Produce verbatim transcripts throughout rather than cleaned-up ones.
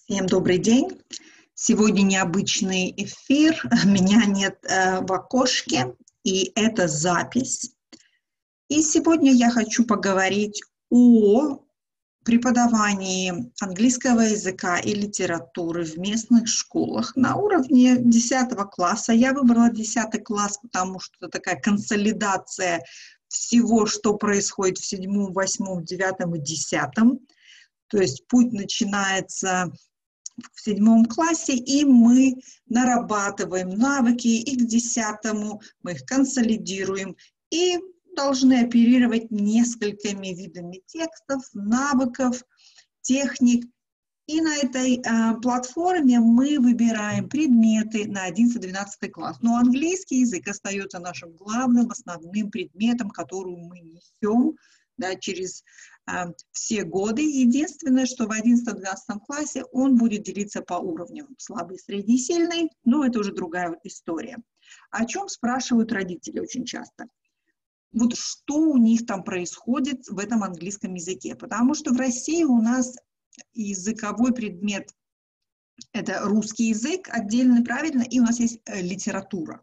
Всем добрый день. Сегодня необычный эфир. Меня нет э, в окошке, и это запись. И сегодня я хочу поговорить о преподавании английского языка и литературы в местных школах на уровне десятого класса. Я выбрала десятый класс, потому что это такая консолидация всего, что происходит в седьмом, восьмом, девятом и десятом. То есть путь начинается в седьмом классе, и мы нарабатываем навыки, и к десятому мы их консолидируем, и должны оперировать несколькими видами текстов, навыков, техник. И на этой э, платформе мы выбираем предметы на одиннадцатый-двенадцатый класс. Но английский язык остается нашим главным, основным предметом, который мы несем, да, через э, все годы. Единственное, что в одиннадцатом-двенадцатом классе он будет делиться по уровням. Слабый, средний, сильный, но это уже другая история. О чем спрашивают родители очень часто? Вот что у них там происходит в этом английском языке. Потому что в России у нас языковой предмет – это русский язык отдельно, правильно, и у нас есть э, литература.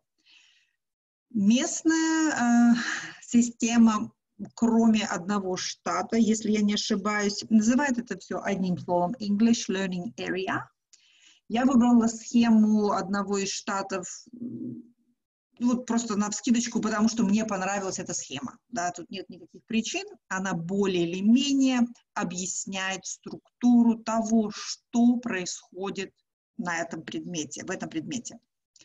Местная э, система, кроме одного штата, если я не ошибаюсь, называет это все одним словом English Learning Area. Я выбрала схему одного из штатов, вот просто навскидочку, потому что мне понравилась эта схема. Да, тут нет никаких причин. Она более или менее объясняет структуру того, что происходит на этом предмете, в этом предмете.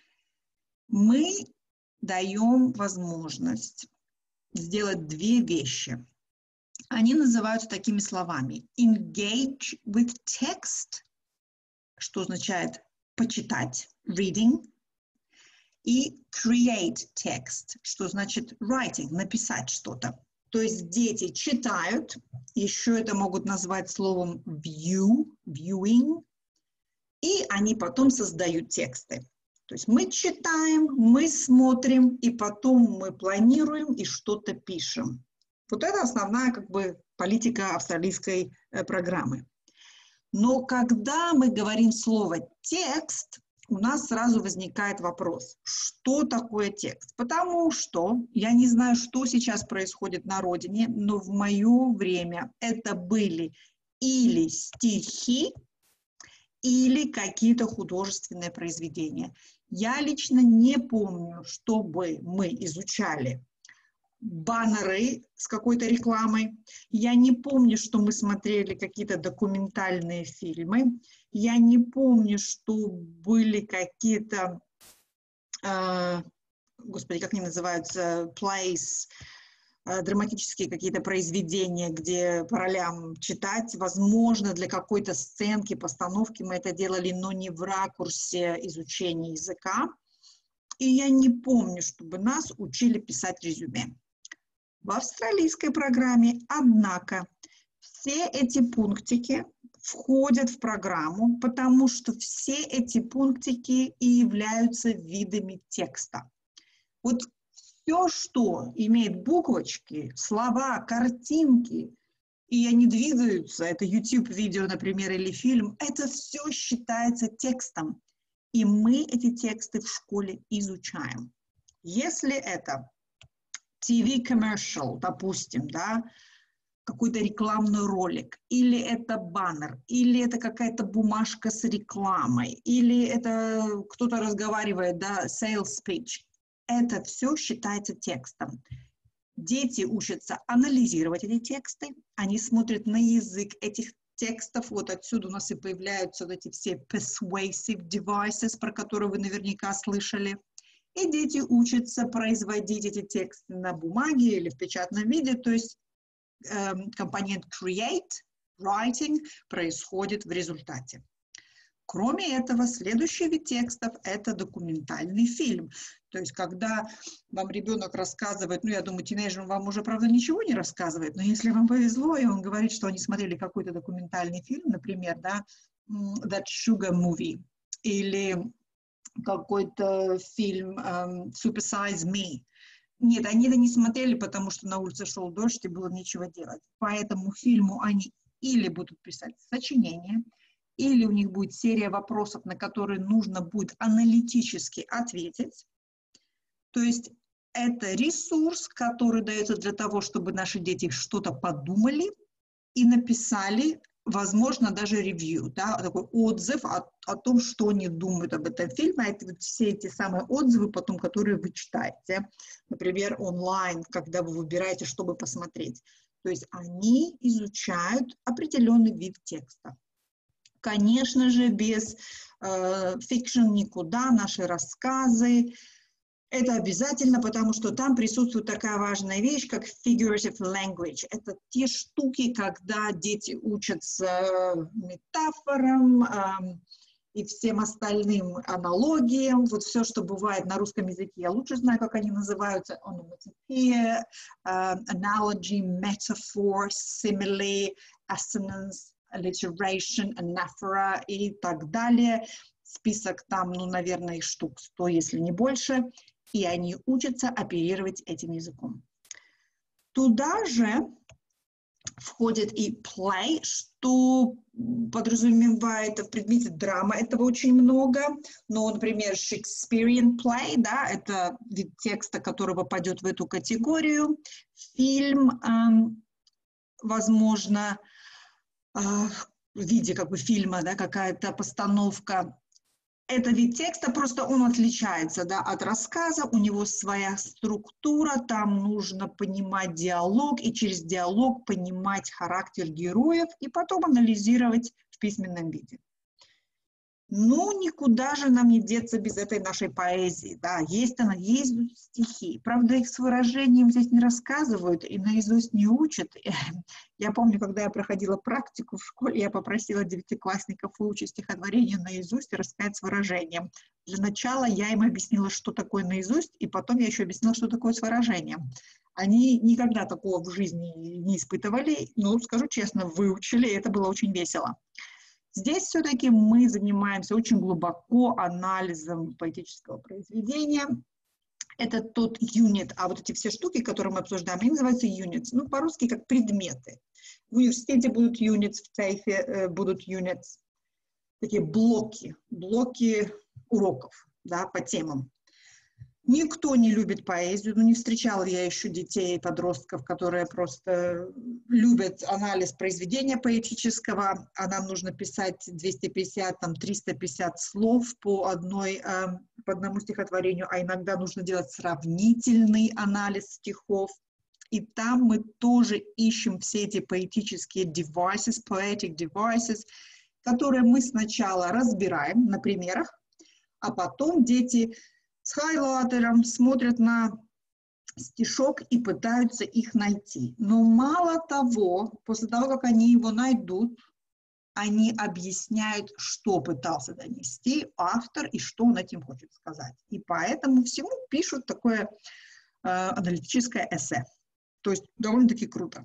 Мы даем возможность сделать две вещи. Они называются такими словами. Engage with text, что означает почитать, reading, и create text, что значит writing, написать что-то. То есть дети читают, еще это могут назвать словом view, viewing, и они потом создают тексты. То есть мы читаем, мы смотрим, и потом мы планируем и что-то пишем. Вот это основная как бы политика австралийской э, программы. Но когда мы говорим слово текст, у нас сразу возникает вопрос, что такое текст? Потому что я не знаю, что сейчас происходит на родине, но в мое время это были или стихи, или какие-то художественные произведения. Я лично не помню, чтобы мы изучали баннеры с какой-то рекламой. Я не помню, что мы смотрели какие-то документальные фильмы. Я не помню, что были какие-то, э, господи, как они называются, plays, э, драматические какие-то произведения, где по ролям читать. Возможно, для какой-то сценки, постановки мы это делали, но не в ракурсе изучения языка. И я не помню, чтобы нас учили писать резюме. В австралийской программе, однако, все эти пунктики входят в программу, потому что все эти пунктики и являются видами текста. Вот все, что имеет буквочки, слова, картинки, и они двигаются, это YouTube-видео, например, или фильм, это все считается текстом. И мы эти тексты в школе изучаем. Если это ти ви commercial, допустим, да, какой-то рекламный ролик, или это баннер, или это какая-то бумажка с рекламой, или это кто-то разговаривает, да, sales speech, это все считается текстом. Дети учатся анализировать эти тексты, они смотрят на язык этих текстов, вот отсюда у нас и появляются вот эти все persuasive devices, про которые вы наверняка слышали. И дети учатся производить эти тексты на бумаге или в печатном виде, то есть э, компонент create, writing происходит в результате. Кроме этого, следующий вид текстов – это документальный фильм. То есть, когда вам ребенок рассказывает, ну, я думаю, тинейджерам вам уже, правда, ничего не рассказывает, но если вам повезло, и он говорит, что они смотрели какой-то документальный фильм, например, да, That Sugar Movie, или какой-то фильм um, Super Size Me. Нет, они это не смотрели, потому что на улице шел дождь и было нечего делать. По этому фильму они или будут писать сочинение, или у них будет серия вопросов, на которые нужно будет аналитически ответить. То есть это ресурс, который дается для того, чтобы наши дети что-то подумали и написали, возможно, даже ревью, да, такой отзыв о, о том, что они думают об этом фильме. Это вот все эти самые отзывы, потом, которые вы читаете, например, онлайн, когда вы выбираете, чтобы посмотреть. То есть они изучают определенный вид текста. Конечно же, без фикшн э, никуда, наши рассказы. Это обязательно, потому что там присутствует такая важная вещь, как figurative language. Это те штуки, когда дети учатся метафорам э, и всем остальным аналогиям. Вот все, что бывает на русском языке, я лучше знаю, как они называются. Onomatopoeia, uh, analogy, metaphor, simile, assonance, alliteration, anaphora и так далее. Список там, ну, наверное, штук сто, если не больше. И они учатся оперировать этим языком. Туда же входит и play, что подразумевает в предмете драма. Этого очень много. Но, например, Shakespearean play, да, это вид текста, который попадет в эту категорию. Фильм, эм, возможно, э, в виде как бы фильма, да, какая-то постановка. Это вид текста, просто он отличается, да, от рассказа, у него своя структура, там нужно понимать диалог и через диалог понимать характер героев и потом анализировать в письменном виде. Ну, никуда же нам не деться без этой нашей поэзии, да, есть она, есть стихи, правда, их с выражением здесь не рассказывают и наизусть не учат. Я помню, когда я проходила практику в школе, я попросила девятиклассников выучить стихотворение наизусть и рассказать с выражением. Для начала я им объяснила, что такое наизусть, и потом я еще объяснила, что такое с выражением. Они никогда такого в жизни не испытывали, но, скажу честно, выучили, и это было очень весело. Здесь все-таки мы занимаемся очень глубоко анализом поэтического произведения. Это тот юнит, а вот эти все штуки, которые мы обсуждаем, они называются units. Ну, по-русски как предметы. В университете будут units, в ТАИФе э, будут units. Такие блоки, блоки уроков, да, по темам. Никто не любит поэзию, ну не встречала я еще детей и подростков, которые просто любят анализ произведения поэтического, а нам нужно писать двести пятьдесят, там, триста пятьдесят слов по, одной, э, по одному стихотворению, а иногда нужно делать сравнительный анализ стихов. И там мы тоже ищем все эти поэтические devices, poetic devices, которые мы сначала разбираем на примерах, а потом дети с хайлайтером смотрят на стишок и пытаются их найти. Но мало того, после того, как они его найдут, они объясняют, что пытался донести автор и что он этим хочет сказать. И поэтому всему пишут такое э, аналитическое эссе. То есть довольно-таки круто.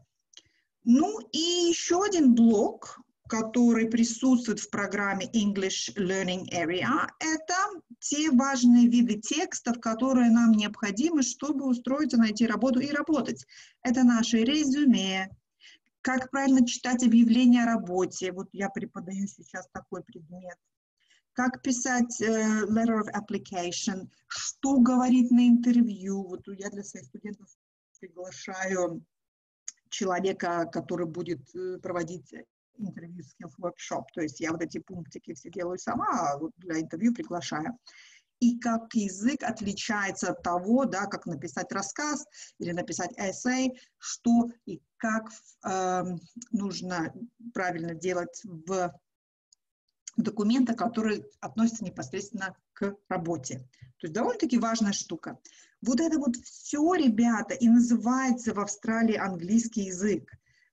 Ну и еще один блок, который присутствует в программе English Learning Area, это те важные виды текстов, которые нам необходимы, чтобы устроиться, найти работу и работать. Это наши резюме, как правильно читать объявление о работе. Вот я преподаю сейчас такой предмет. Как писать uh, letter of application, что говорить на интервью. Вот я для своих студентов приглашаю человека, который будет проводить интервью skills workshop. То есть я вот эти пунктики все делаю сама, а вот для интервью приглашаю. И как язык отличается от того, да, как написать рассказ или написать эссе, что и как э, нужно правильно делать в документах, которые относятся непосредственно к работе. То есть довольно-таки важная штука. Вот это вот все, ребята, и называется в Австралии английский язык.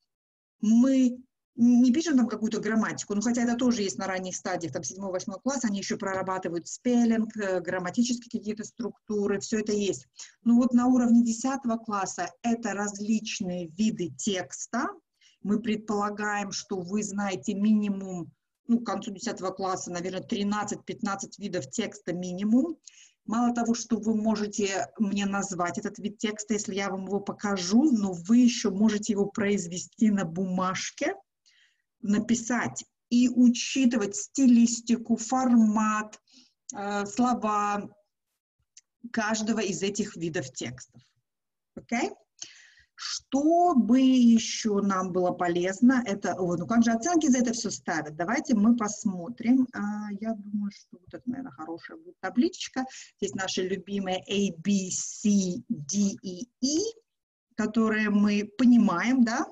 Мы не пишем там какую-то грамматику, ну хотя это тоже есть на ранних стадиях, там седьмой-восьмой класс, они еще прорабатывают спеллинг, грамматические какие-то структуры, все это есть. Но вот на уровне десятого класса это различные виды текста. Мы предполагаем, что вы знаете минимум, ну, к концу десятого класса, наверное, тринадцать-пятнадцать видов текста минимум. Мало того, что вы можете мне назвать этот вид текста, если я вам его покажу, но вы еще можете его произвести на бумажке, написать и учитывать стилистику, формат, э, слова каждого из этих видов текстов. Окей? Okay? Чтобы еще нам было полезно, это, о, ну как же оценки за это все ставят? Давайте мы посмотрим. А, я думаю, что вот это, наверное, хорошая будет табличка. Здесь наши любимые A, B, C, D и E, которые мы понимаем, да?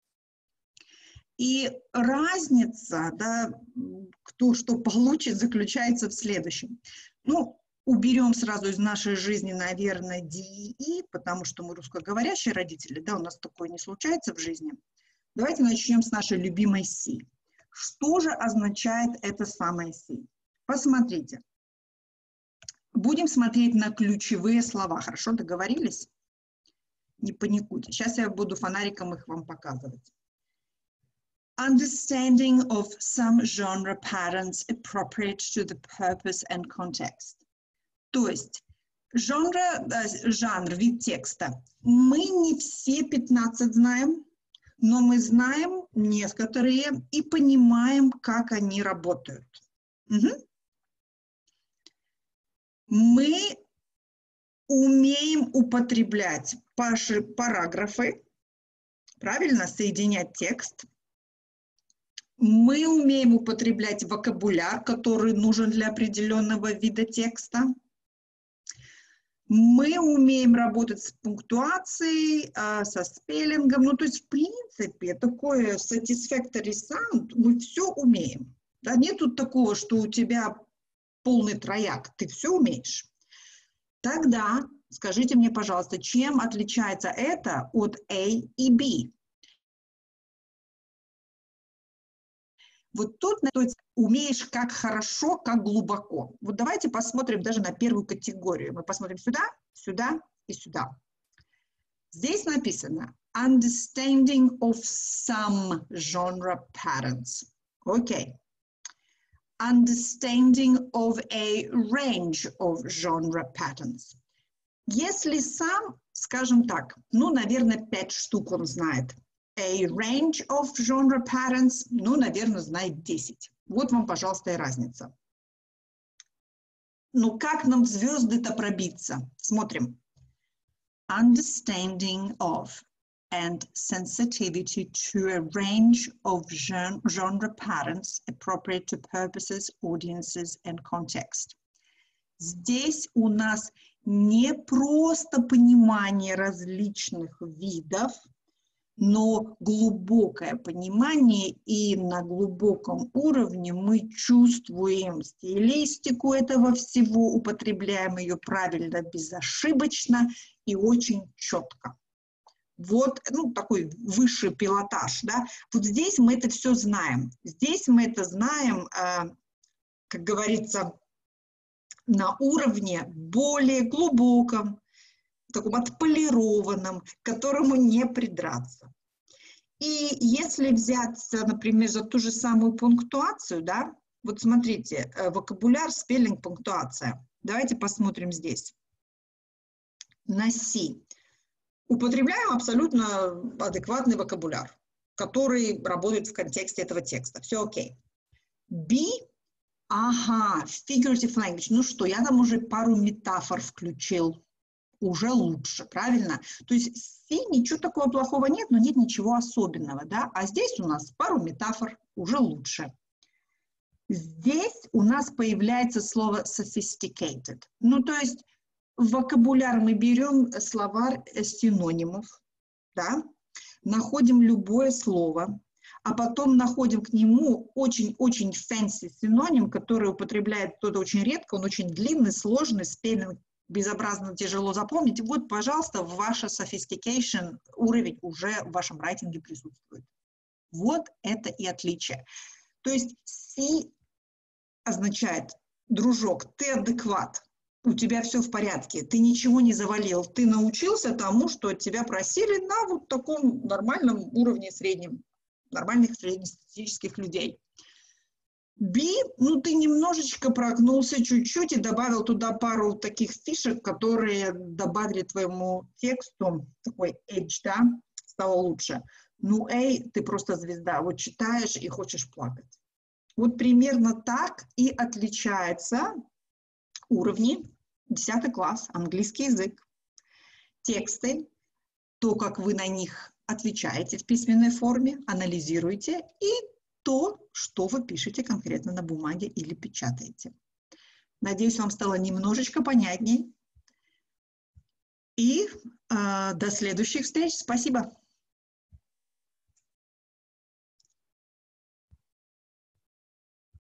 И разница, да, кто что получит, заключается в следующем. Ну, уберем сразу из нашей жизни, наверное, D и E, потому что мы русскоговорящие родители, да, у нас такое не случается в жизни. Давайте начнем с нашей любимой C. Что же означает это самое C? Посмотрите. Будем смотреть на ключевые слова. Хорошо, договорились? Не паникуйте. Сейчас я буду фонариком их вам показывать. Understanding of some genre patterns appropriate to the purpose and context. То есть жанр, жанр, вид текста. Мы не все пятнадцать знаем, но мы знаем некоторые и понимаем, как они работают. Угу. Мы умеем употреблять параграфы, правильно, соединять текст. Мы умеем употреблять вокабуляр, который нужен для определенного вида текста. Мы умеем работать с пунктуацией, со спеллингом. Ну, то есть, в принципе, такое satisfactory sound мы все умеем. Да? Нет тут такого, что у тебя полный трояк, ты все умеешь. Тогда скажите мне, пожалуйста, чем отличается это от A и B? Вот тут, то есть, умеешь как хорошо, как глубоко. Вот давайте посмотрим даже на первую категорию. Мы посмотрим сюда, сюда и сюда. Здесь написано understanding of some genre patterns. Окей. Okay. Understanding of a range of genre patterns. Если сам, скажем так, ну, наверное, пять штук он знает. A range of genre patterns, ну, наверное, знает десять. Вот вам, пожалуйста, и разница. Ну, как нам в звезды-то пробиться? Смотрим. Understanding of and sensitivity to a range of genre patterns appropriate to purposes, audiences and context. Здесь у нас не просто понимание различных видов, но глубокое понимание, и на глубоком уровне мы чувствуем стилистику этого всего, употребляем ее правильно, безошибочно и очень четко. Вот, ну, такой высший пилотаж, да. Вот здесь мы это все знаем. Здесь мы это знаем, э, как говорится, на уровне более глубоком, таком отполированном, к которому не придраться. И если взяться, например, за ту же самую пунктуацию, да, вот смотрите, вокабуляр, спеллинг, пунктуация. Давайте посмотрим здесь. На C. Употребляем абсолютно адекватный вокабуляр, который работает в контексте этого текста. Все окей. B. Ага, figurative language. Ну что, я там уже пару метафор включил. Уже лучше, правильно? То есть C ничего такого плохого нет, но нет ничего особенного, да? А здесь у нас пару метафор, уже лучше. Здесь у нас появляется слово sophisticated. Ну, то есть в вокабуляр мы берем словарь синонимов, да? Находим любое слово, а потом находим к нему очень-очень fancy синоним, который употребляет кто-то очень редко, он очень длинный, сложный, спеллинг, безобразно тяжело запомнить. Вот, пожалуйста, ваша sophistication уровень уже в вашем райтинге присутствует. Вот это и отличие. То есть C означает, дружок, ты адекват, у тебя все в порядке, ты ничего не завалил, ты научился тому, что от тебя просили на вот таком нормальном уровне среднем, нормальных среднестатистических людей. B, ну ты немножечко прогнулся чуть-чуть и добавил туда пару таких фишек, которые добавили твоему тексту такой edge, да, стало лучше. Ну A, ты просто звезда, вот читаешь и хочешь плакать. Вот примерно так и отличаются уровни десятый класс, английский язык, тексты, то, как вы на них отвечаете в письменной форме, анализируете, и то, что вы пишете конкретно на бумаге или печатаете. Надеюсь, вам стало немножечко понятней. И э, до следующих встреч. Спасибо.